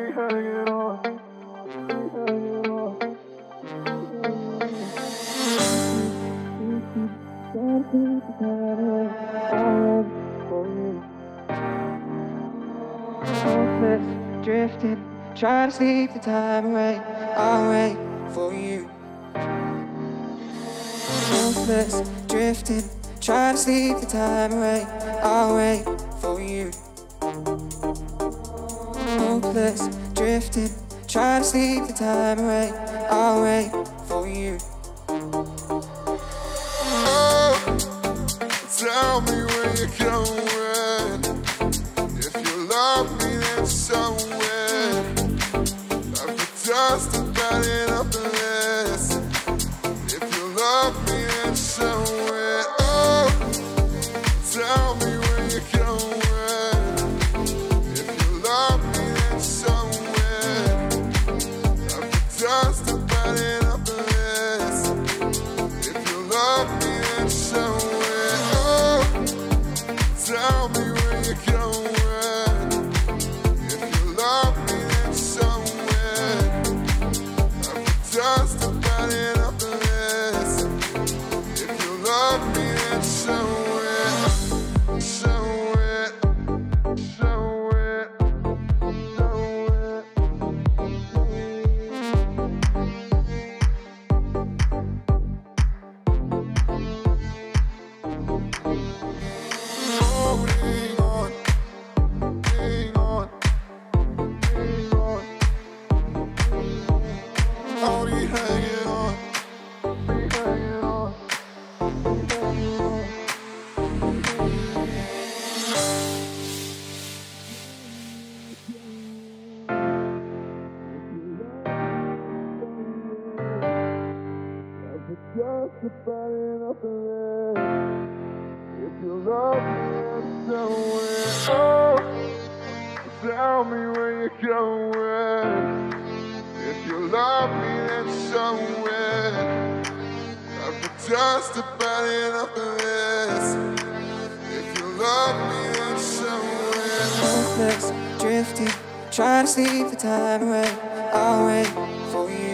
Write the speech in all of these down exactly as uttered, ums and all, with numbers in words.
hanging on. Hopeless, drifting, trying to sleep the time away. I'll wait for you. Hopeless, drifting, trying to sleep the time away. I'll wait for you. Hopeless, drifting, trying to sleep the time away. I'll wait for you. Oh, tell me where you're going. If you love me, then somewhere. I've been just about it up the list. If you love me, then somewhere. Oh, tell me where you're going. If you love me, then somewhere. I've been just about it up the list. If you love me, then somewhere. Oh, tell me where you're going. If you love me, then somewhere. I've been just about it up the list. If you love me, then somewhere. Somewhere. Somewhere. Somewhere. Holding on, hang on, hang on. Only hanging on, hanging on, hanging on. Just about enough of it. If you love me, then somewhere. Oh, tell me where you're going. If you love me, then somewhere. I've been just about enough of this. If you love me, then somewhere. Hopeless, drifting, trying to sleep the time away. I'll wait for you.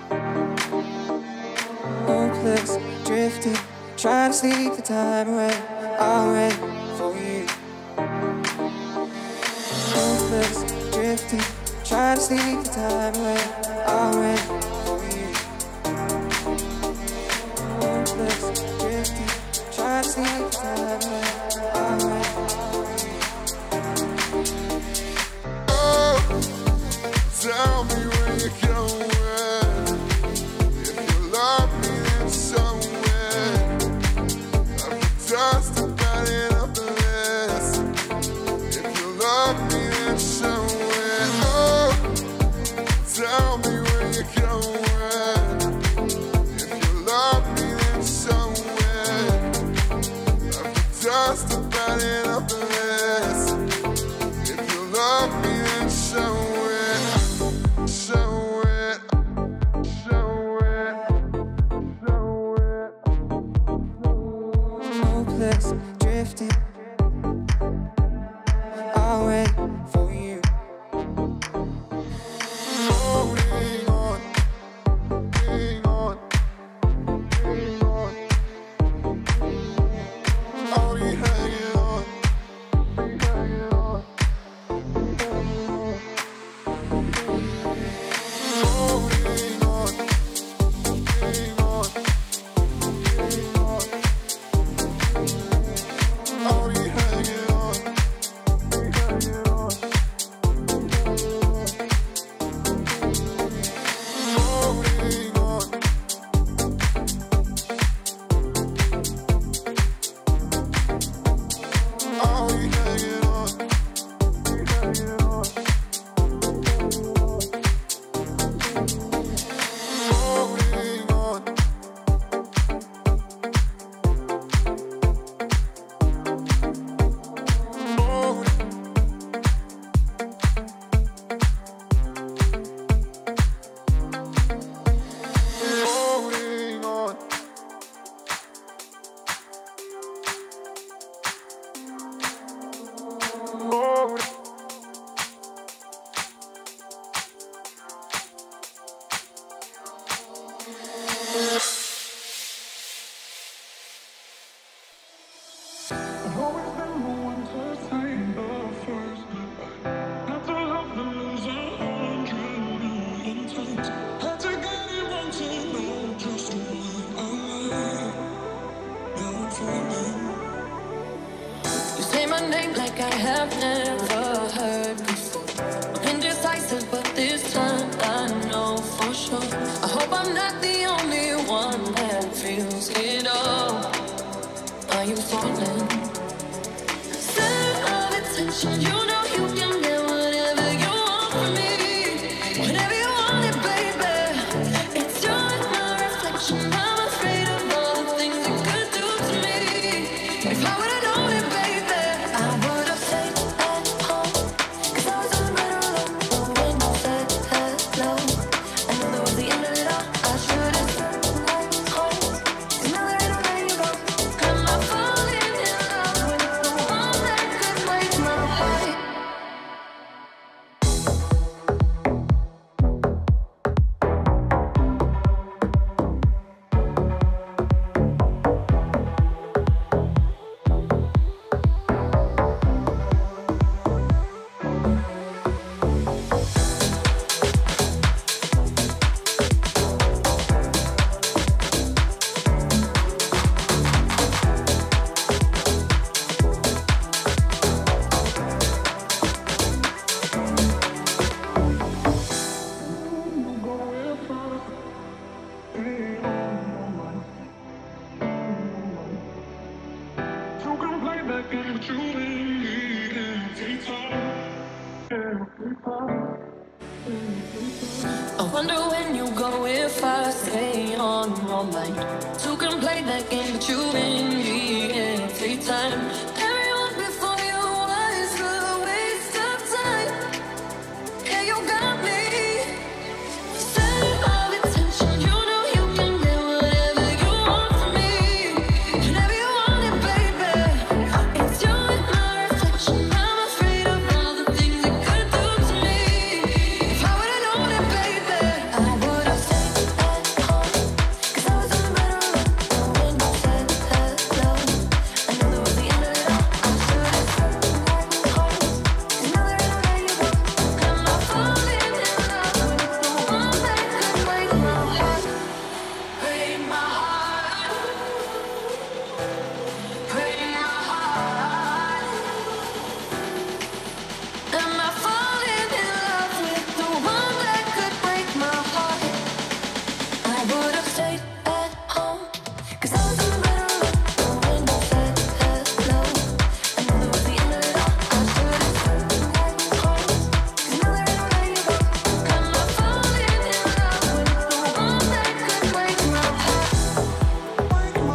Hopeless, drifting, trying to sleep the time away. I'll wait for you. Hopeless, drifting, trying to sleep the time away. I'll wait for you. Hopeless, drifting, trying to sleep the time away. I'll wait for you. Oh, tell me where you're going. If you love me, then somewhere. I've been just about it up the list. If you love me, then somewhere. Oh, tell me where you're going. If you love me, then somewhere. I've been just about it up the list. If you love me, then somewhere. Somewhere. like I have never heard before. I'm indecisive, but this time I know for sure. I hope I'm not the only one that feels it all. Are you falling? Center of attention, you know you can get whatever you want from me. Whenever you want it, baby. It's you and my reflection. I'm afraid of all the things it could do to me. If I would've known it, baby, I would've stayed at home. Cause I was on right alone. But when you said hello, I knew that was the end of it all. I should've stayed at home. Cause now there ain't no way you go. Am I falling in love with the one that could break my heart? I wonder when you go if I stay on your mind. Two can play that game, but you win me every time. Everyone before you was a waste of time. Yeah, you got me. Center of attention, you know you can get whatever you want from me. Whenever you want it, baby. It's you and my reflection. I'm afraid of all the things it could do to me. If I would've known it, baby, I would've stayed at home. Cause I was on right alone. But when you said hello, I knew that was the end of it all. I should've stayed at home. Cause now there ain't no way you go. Am I falling in love with the one that could break my heart? Break my heart. Break my heart. Am I falling in love with the one that could break my heart? I would've stayed at home. Cause I was on right alone. But when you said hello, I knew that was the end of it all. I should've stayed at home. Cause now there ain't no way you go. Am I falling in love with the one that could break my heart? Break my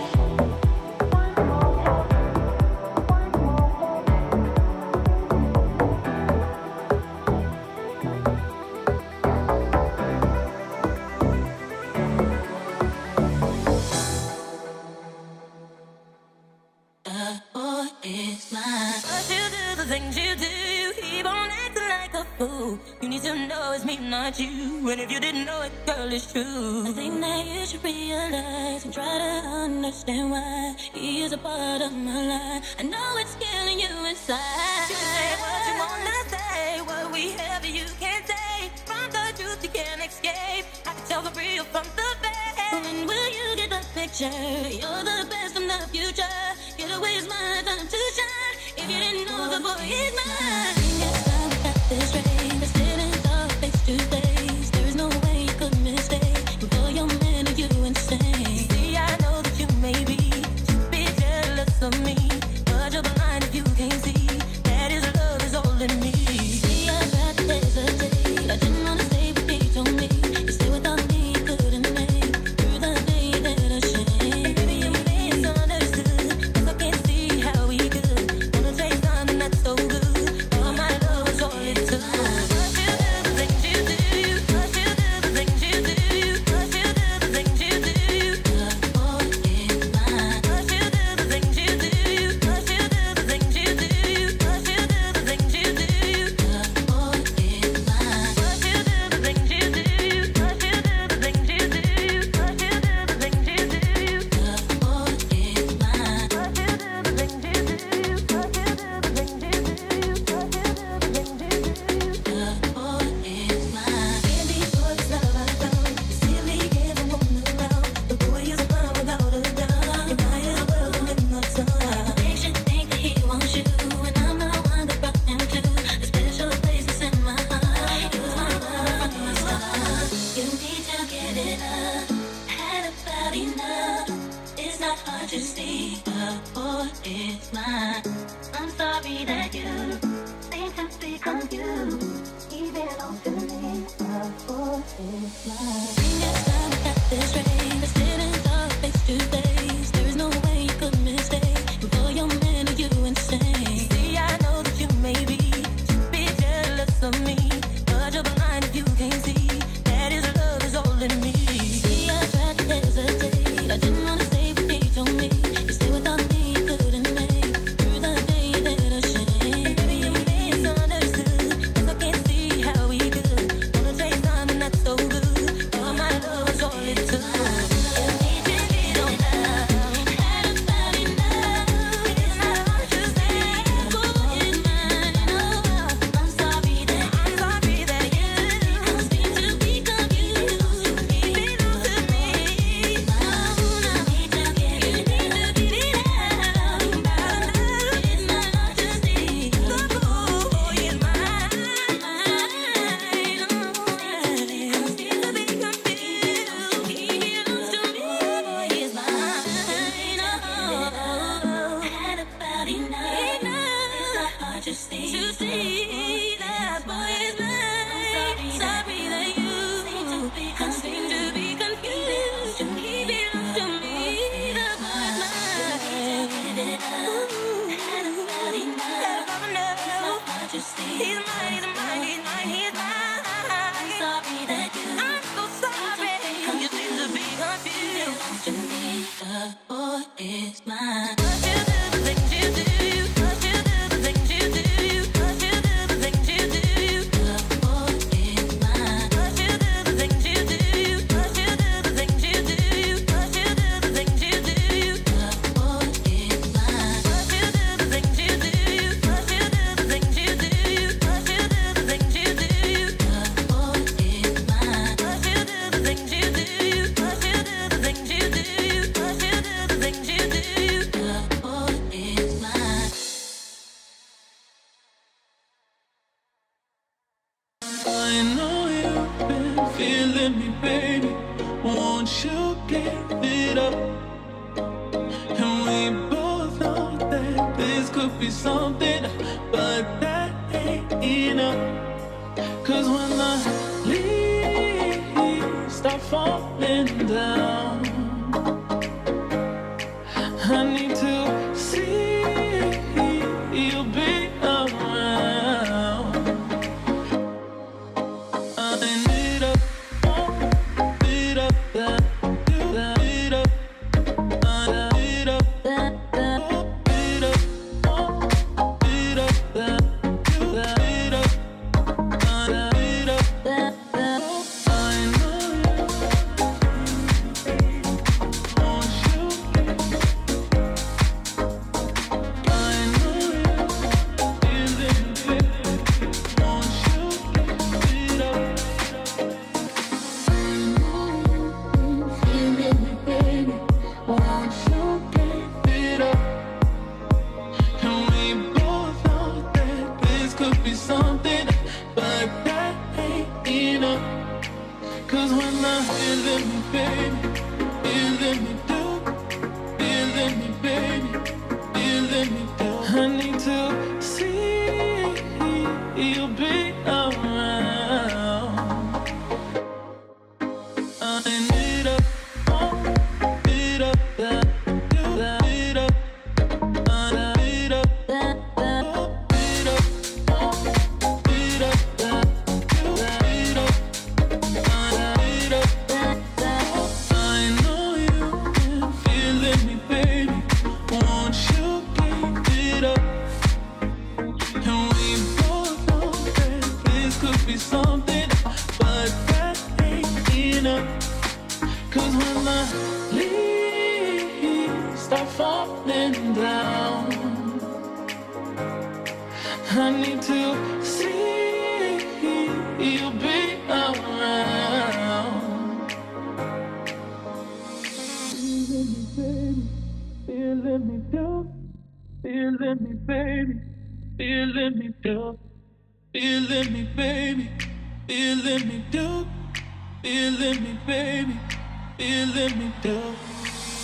Oh, it's mine. But you do the things you do. You keep on acting like a fool. You need to know it's me, not you. And if you didn't know it, girl, it's true. I think that you should realize and try to understand why he is a part of my life. I know it's killing you inside. You say what you wanna say. What we have, you can't say. From the truth, you can't escape. I can tell the real from the fake. When will you get the picture? You're the best from the future. Get away is my time to shine. If you didn't know, the boy is mine. It's time we got this straight. We're sitting talk face to face. There is no way you could mistake. Before your man, are you insane? See, I know that you may be to be jealous of me, but you're blind if you can't see that his love is all in me. See, I tried to hesitate. I didn't wanna stay, but he told me you stay without me, you couldn't make through the day that I shame. Baby, you misunderstood, 'cause I can't see how we could wanna take something that's so good. All my love is all it took. majesty, the boy is mine. I'm sorry that you seem to be confused. He belongs to me, the boy is mine. Next time we got this rain, we're sitting up face to face. There is no way you could mistake. For your man, are you insane? See, I know that you may be, be jealous of me, but you're blind if you can't see that his love is all in me. See, I tried to hesitate. I didn't wanna say what they told me. You say without me you couldn't make through the day that I shame. Maybe you misunderstood, 'cause I can't see how we could wanna chase time and that's so good. But my love was all it took. Feeling me do, feeling me, baby, feeling me do.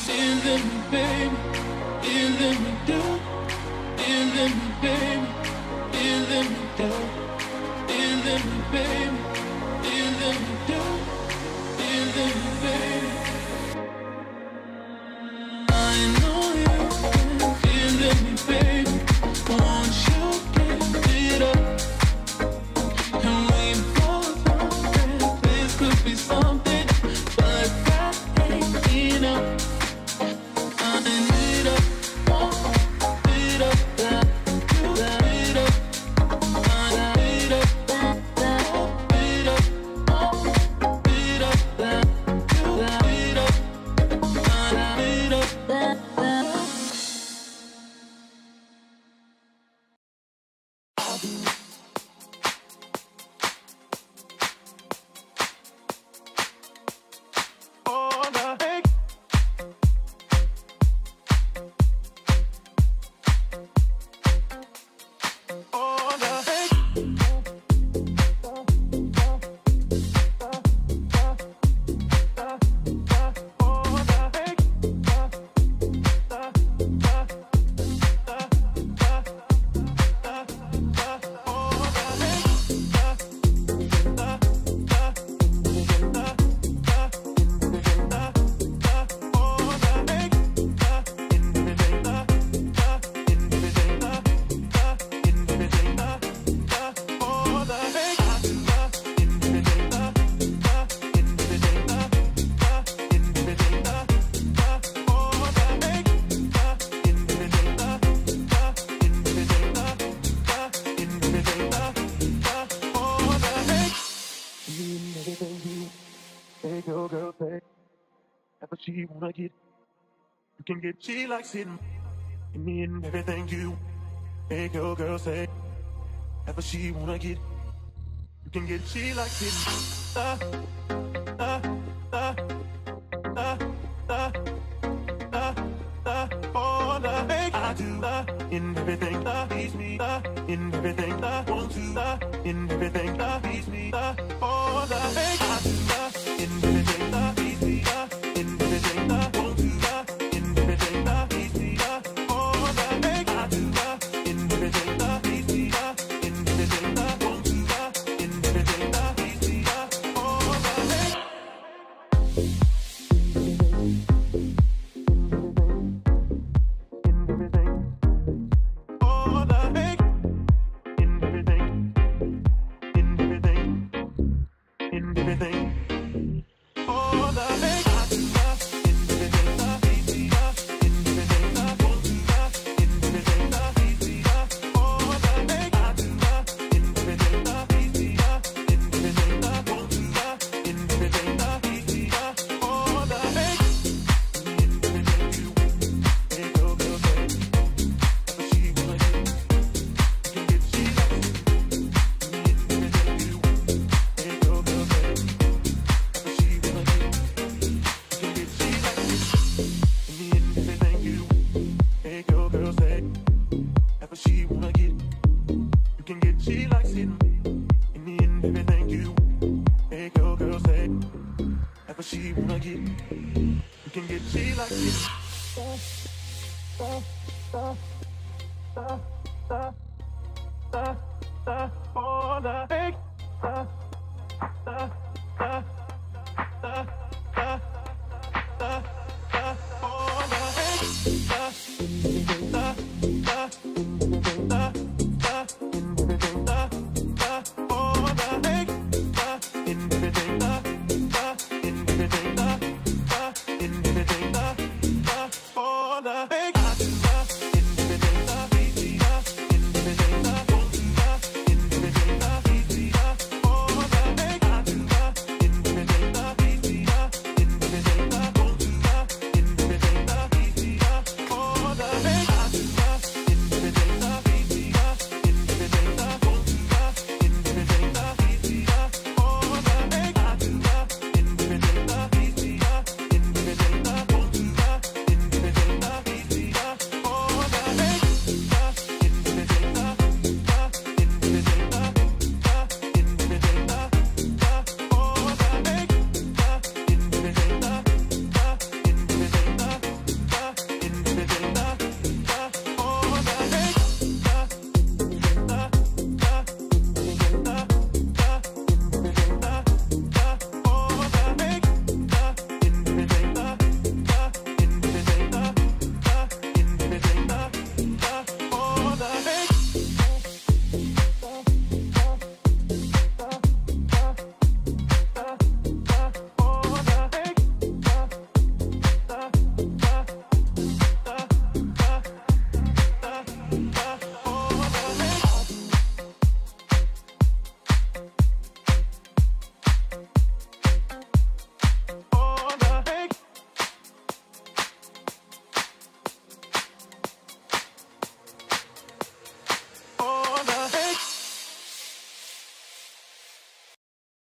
Feeling me, baby, feeling me down, feeling me, baby, feeling me down, feeling me, baby, feeling me down, feeling me, baby. I know you can feeling me, baby. Won't you give it up? And we both know that this could be something, but that ain't enough. I need up, oh, need up, that, need up, I need up, that, need up, oh, need up, that, need up, I need up, that, that. Oh, the heck. Oh, the heck. Oh, the heck. Take your girl, say, whatever she wanna get, you can get. She likes it, and me and everything you. Take your girl, say, whatever she wanna get, you can get. She likes it. Uh, uh, uh, uh, uh, uh, uh, all the things I do, uh, in everything that please me, uh, in everything that I want to, uh, in everything that please me, uh, all the things I do, uh, in everything that please me, uh, in everything that I want to, uh, in everything that please me, uh, all the things I do, uh, in everything that please me, uh, in everything that I want to, uh, in everything that please me, uh, all the things. Everything, all the things I do, uh, in everything that please me, uh, in everything that I want to, uh, in everything that please me, uh, all the things I do, uh, in everything that please me, uh, in everything that I want to, uh, in everything that please me, uh, all the things, in everything you make your girl say, whatever she wanna get, you can get. She likes it, in everything you make your girl say. She wanna get, you can get. She likes it, in the end everything you make your girl say. Whatever she wanna get, you can get. She likes it. Da, da, da, da, da, da, da, all the things.